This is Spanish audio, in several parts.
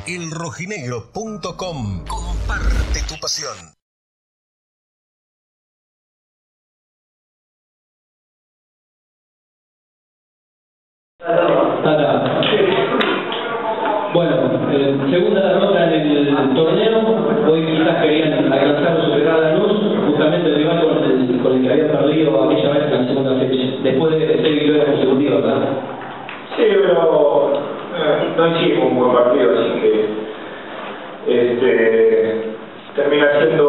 elrojinegro.com. Comparte tu pasión. Bueno, segunda derrota en el torneo. Hoy quizás querían alcanzar o superar a Lanús, justamente el rival con el que habían perdido aquella vez en la segunda fecha, después de 6 victorias consecutivas, ¿verdad? Sí, pero no hicimos un buen partido, así que termina siendo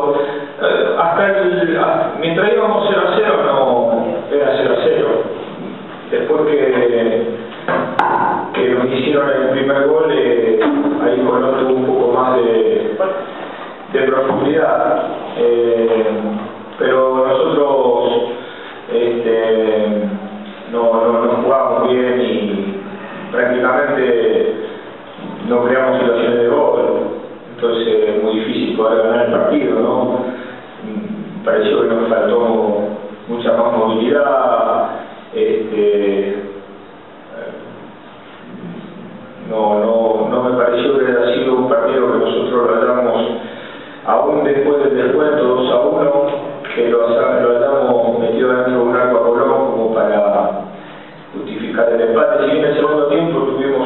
mientras íbamos 0-0 no era 0-0. Después que nos hicieron el primer gol, ahí Colón tuvo un poco más de profundidad, pero nosotros no jugamos bien y prácticamente no creamos situaciones de gol, entonces es muy difícil poder ganar el partido, ¿no? Pareció que nos faltó mucha más movilidad, no me pareció que haya sido un partido que nosotros lo hayamos, aún después del descuento 2-1, que lo hayamos metido dentro de un arco a Colón como para justificar el empate. Si bien en el segundo tiempo tuvimos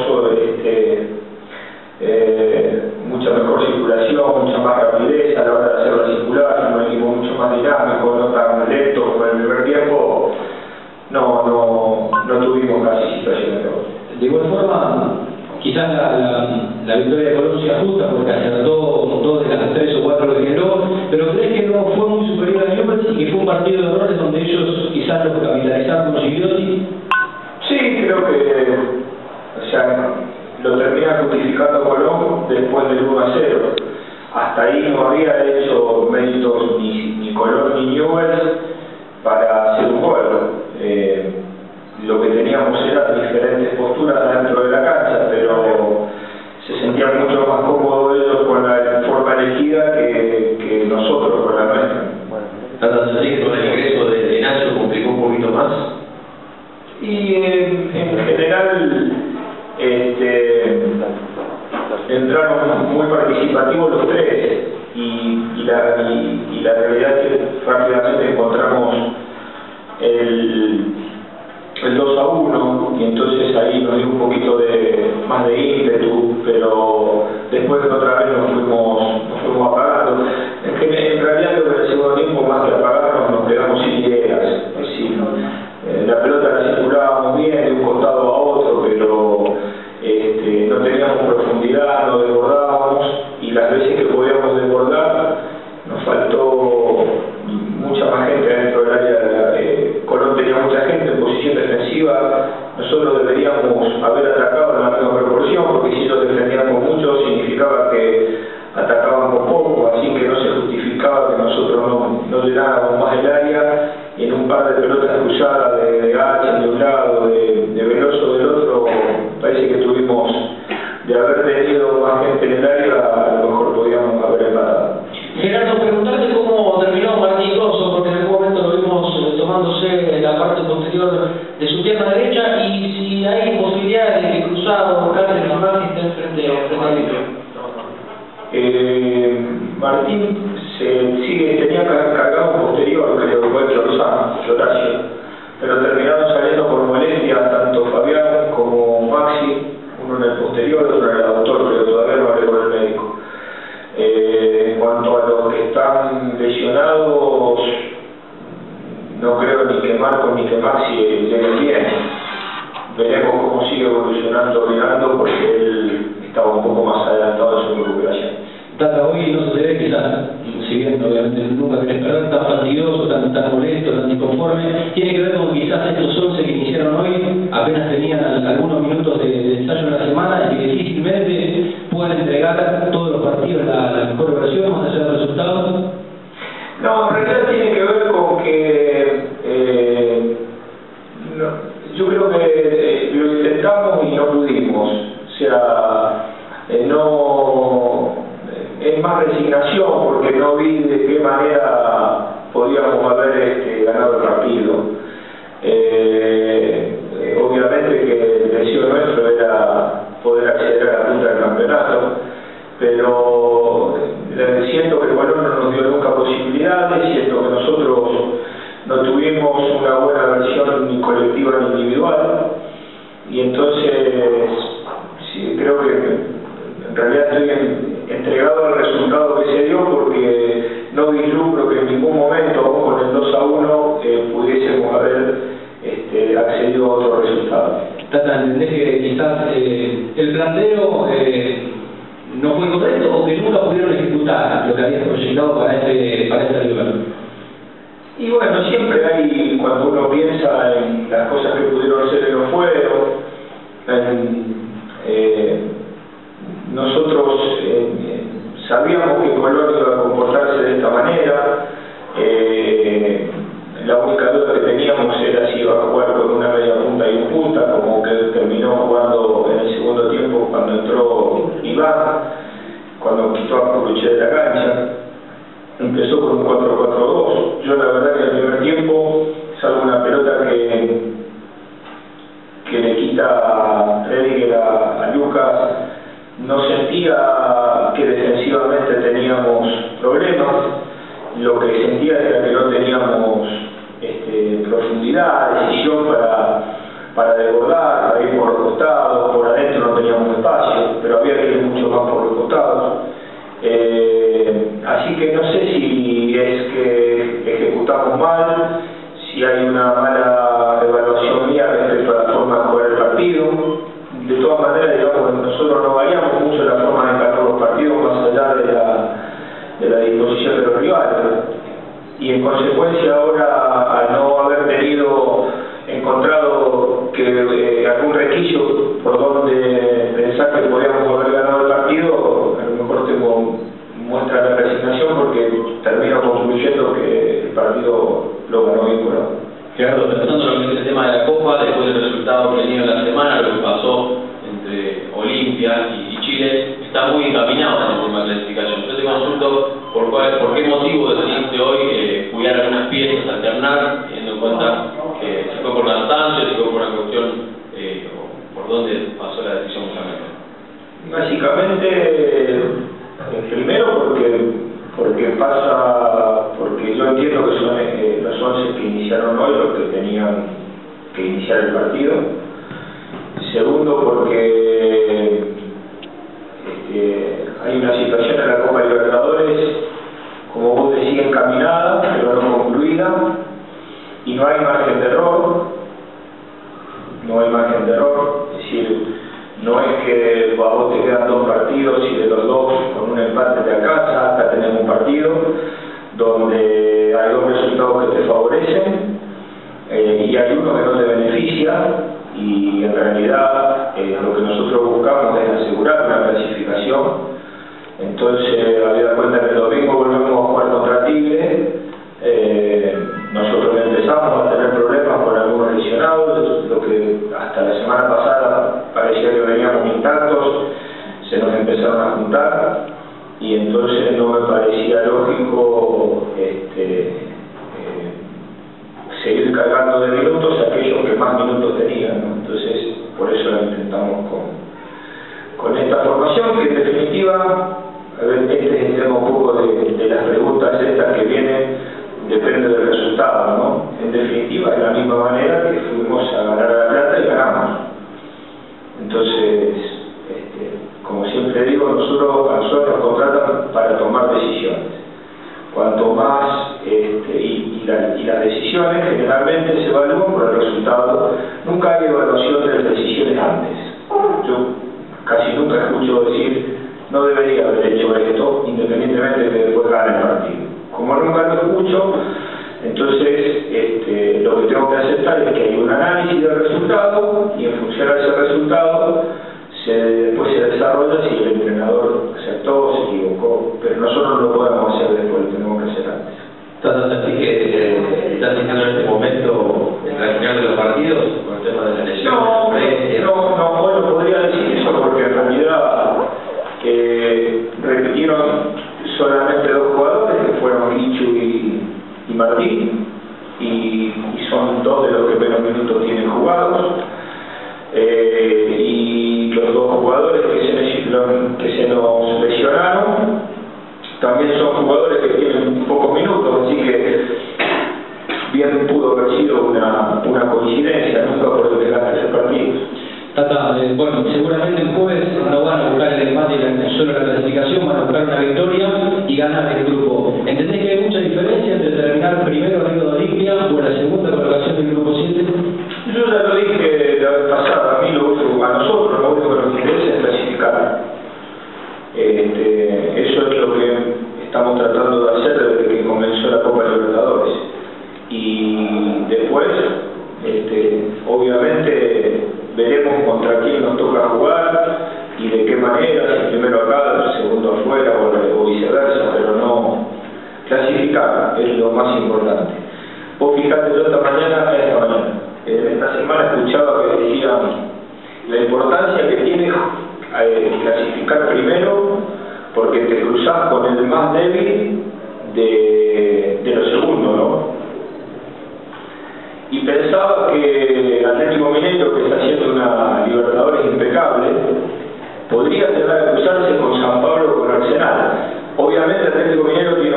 mucha mejor circulación, mucha más rapidez a la hora de hacerla circular, un equipo mucho más dinámico, no tan lento como en el primer tiempo, no tuvimos casi situaciones de gol. De igual forma, quizás la victoria de Colón se ajusta porque acertó 2 de las 3 o 4 que generó, pero ¿crees que no fue muy superior a Newell's y que fue un partido de errores donde ellos quizás lo capitalizaron con Gigliotti? Sí, creo que lo termina justificando Colón después del 1-0. Hasta ahí no había hecho méritos ni Colón ni Newell's para hacer un gol. Lo que teníamos eran diferentes posturas dentro de la cancha, pero se sentían mucho más cómodos ellos con la forma elegida que nosotros con la nuestra. ¿Tanto así que con el ingreso de Nacho complicó un poquito más? Y en general entraron muy participativos los tres y la realidad es que rápidamente encontramos el 2-1 y entonces ahí nos dio un poquito más de ímpetu, pero después otra vez nos fuimos apagando. En realidad creo que en el segundo tiempo, más que apagarnos, nos quedamos sin ideas. Es decir, la pelota la circulábamos bien de un costado a otro, pero no teníamos profundidad, no desbordábamos, y las veces que podíamos desbordar nos faltó mucha más gente dentro del área. Colón tenía mucha gente en posición defensiva, nosotros deberíamos haber atacado en la misma proporción, porque si ellos defendían con mucho significaba que atacaban con poco, así que no se justificaba que nosotros no llenáramos más el área, y en un par de pelotas cruzadas de H de un lado, de Veloso del otro, parece que tuvimos, de haber tenido más gente en el área, a lo mejor podíamos haber empatado. Gerardo, preguntarte cómo terminó Martín Grosso, porque en algún momento lo vimos tomándose la parte posterior de su pierna derecha, y si hay posibilidad de que Cruzado o Cáceres y Maxi estén frente al vidrio. Martín tenía cargado un posterior, creo, igual que Rotacio, pero terminaron saliendo por molestia tanto Fabián como Maxi, uno en el posterior, otro en el aductor, pero todavía no hablé con el médico. En cuanto a los que están lesionados, no creo ni que Marco ni que Maxi lleguen bien. Veremos cómo sigue evolucionando Rinaldo, porque él estaba un poco más adelantado en su recuperación. Tata, hoy no se ve quizás, si bien obviamente nunca querés perder, tan fastidioso, tan molesto, tan inconforme, tiene que ver con quizás estos 11 que iniciaron hoy, apenas tenían algunos minutos de ensayo en la semana y que difícilmente pueden entregar todos los partidos la mejor versión, más allá del resultado. No, en realidad tiene que ver con que yo creo que lo intentamos y no pudimos, o sea, es más resignación porque no vi de qué manera podíamos haber ganado el partido. Obviamente que el deseo nuestro era poder acceder a la punta del campeonato, pero siento que Colón no nos dio nunca posibilidades, siento que nosotros no tuvimos una buena versión ni colectiva ni individual, y entonces sí, creo que en realidad estoy entregado al resultado que se dio, porque no vislumbro que en ningún momento, aún con el 2-1, pudiésemos haber accedido a otro resultado. Tata, ¿entendés que quizás el planteo no fue correcto o que nunca pudieron ejecutar lo que habías proyectado para esta rival? Y bueno, siempre hay, cuando uno piensa en las cosas que pudieron ser y no fueron, nosotros sabíamos que Colón iba a comportarse de esta manera. La única duda que teníamos era si iba a jugar con una media punta y un punta, como que terminó jugando en el segundo tiempo cuando entró Iván, cuando quitó a Puruche de la cancha. Empezó con un 4-4-2. Yo la verdad que en el primer tiempo, salvo una pelota que le quita Rediger a Lucas, no sentía que defensivamente teníamos problemas. Lo que sentía era que no teníamos profundidad, decisión para desbordar, para ir por los costados. Por adentro no teníamos espacio, pero había que ir mucho más por los costados. Así que no sé si es que ejecutamos mal, si hay una mala evaluación mía respecto a la forma de jugar el partido. De todas maneras, digamos, nosotros no variamos mucho la forma de encarar los partidos más allá de la disposición de los rivales. Y en consecuencia ahora, al no haber encontrado que algún requisito por donde pensar que podíamos haber ganado el partido, a lo mejor muestra la resignación, porque termino concluyendo que el partido lo ganó bien Colón. Gerardo, tratando lo que es el tema de la Copa, después del resultado obtenido en la semana, lo que pasó entre Olimpia y Chile, está muy encaminado en el tema de clasificación. Yo te consulto por qué motivo decidiste hoy cuidar algunas piezas, alternar, teniendo en cuenta que si fue por cansancio, si fue por una cuestión, o por dónde pasó la decisión justamente. Básicamente, primero porque yo entiendo que son los 11 que iniciaron hoy los que tenían que iniciar el partido. Segundo, porque hay una situación en la Copa Libertadores, como vos decías, encaminada, pero no concluida, y no hay margen de error. No hay margen de error, es decir, no es que a vos te quedan 2 partidos y de los 2 con un empate te alcanza. Acá tenemos un partido donde hay 2 resultados que te favorecen y hay uno que no te beneficia, y en realidad lo que nosotros buscamos es asegurar una clasificación. Entonces, habida cuenta que el domingo volvemos a jugar contra Tigre, nosotros empezamos a tener problemas con algunos lesionados, lo que hasta la semana pasada parecía que veníamos intactos, se nos empezaron a juntar, y entonces no me parecía lógico seguir cargando de minutos a aquellos que más minutos tenían, ¿no? Entonces, por eso lo intentamos con esta formación, que en definitiva, a ver, este es el tema un poco de las preguntas estas que vienen, depende del resultado, ¿no? En definitiva, de la misma manera que fuimos a ganar a La Plata y ganamos. Entonces, como siempre digo, a nosotros nos contratan para tomar decisiones. Cuanto más, y las decisiones generalmente se evalúan por el resultado. Nunca hay evaluación de las decisiones antes. Yo casi nunca escucho decir, no debería haber hecho esto, independientemente de que después gane el partido. Como nunca lo escucho, entonces lo que tengo que aceptar es que hay un análisis del resultado, y en función a ese resultado después se desarrolla si el entrenador aceptó o se equivocó, pero nosotros no lo podemos hacer después, lo tenemos que hacer antes. ¿Sentís que estás sintiendo en este momento el final de los partidos con el tema de la lesión? No podría decir eso, porque en realidad repitieron solamente 2 jugadores, que fueron Lichu y Martín, y son 2 de los que menos minutos tienen jugados. Y los 2 jugadores que se nos lesionaron también son jugadores que tienen pocos minutos, así que bien pudo haber sido una coincidencia, nunca por desgaste ese partido. Tata, bueno, seguramente el jueves no van a buscar el empate y solo la clasificación, van a buscar una victoria y ganar el grupo. ¿Entendés que hay mucha diferencia entre terminar primero arriba de Olimpia o la segunda colocación del grupo 7? Yo ya lo dije la vez pasada, a nosotros lo único que nos interesa es clasificar. Eso es lo que estamos tratando de hacer desde que comenzó la Copa Libertadores. Y después, obviamente, veremos contra quién nos toca jugar y de qué manera, si primero acá, segundo afuera o viceversa, pero no clasificar es lo más importante. Vos fijate, yo esta semana escuchaba que decían la importancia que tiene clasificar primero porque te cruzás con el más débil de los segundos, ¿no? Y pensaba que el Atlético Mineiro, que está haciendo una Libertadores impecable, podría llegar a cruzarse con San Pablo o con Arsenal. Obviamente el Atlético Mineiro tiene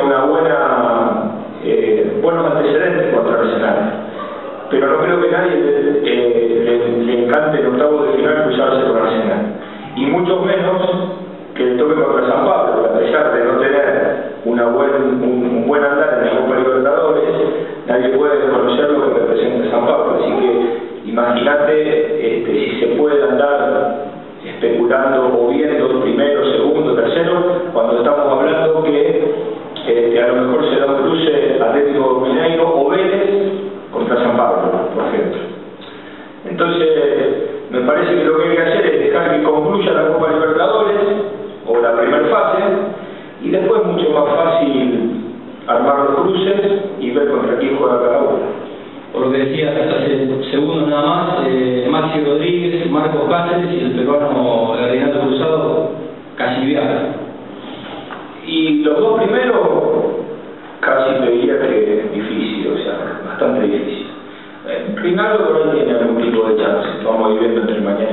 buenos antecedentes contra Arsenal, pero no creo que nadie le encante el octavo de final cruzarse con Arsenal, y mucho menos que le toque contra San Pablo, que a pesar de no tener un buen andar en la Copa Libertadores, nadie puede desconocer lo que representa San Pablo. Así que imagínate si se puede andar especulando o viendo primero, segundo, tercero, cuando estamos hablando que a lo mejor será un cruce Atlético Mineiro o Vélez contra San Pablo, por ejemplo. Entonces, me parece que lo que hay que hacer es dejar que concluya la Copa Libertadores o la primera fase, y después mucho más fácil armar los cruces y ver contra quién juega cada uno. Por lo que decía hace segundos nada más, Maxi Rodríguez, Marcos Cáceres y el peruano Renato Cruzado casi viajan. Y los dos primeros casi te diría que es difícil, o sea, bastante difícil. Rinaldo por ahí tiene algún tipo de chance, vamos a ir viendo entre mañana